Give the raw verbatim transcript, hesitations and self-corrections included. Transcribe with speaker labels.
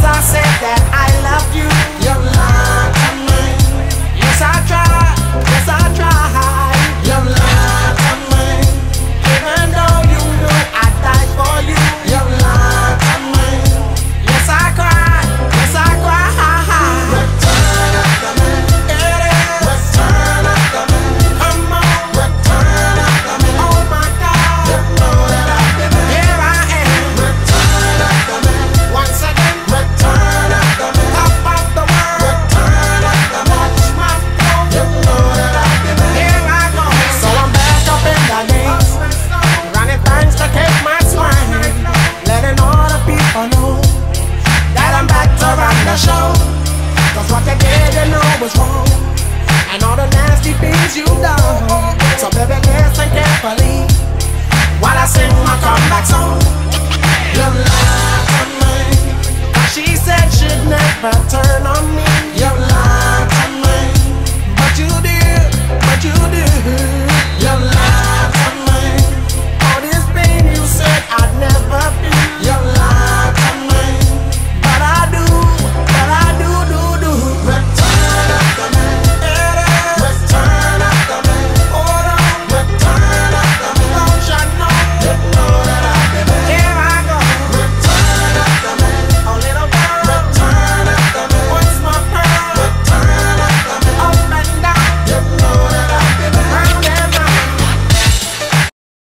Speaker 1: I said that I love you, you lied to me. Yes, I tried, yes, I tried. You lied to me. Even though you knew I'd die for you, you lied to me. Yes, I cried, yes, I cried. Return after me. It is. Return after me. Come on. Return after me. Oh my God. You know that I've been there. Here I am. Return after me. Once again. Return after me. Top of the world. Return after me. Watch my flow. You know that I've been there. Here I go. So I'm back up in the game. Running things to keep my swing. Letting all the people know that I'm back to run the show. Cause what you did, you know was wrong. And all the nasty things you done. So baby, listen carefully while I sing my comeback song. You lied to me. She said she'd never turn on me.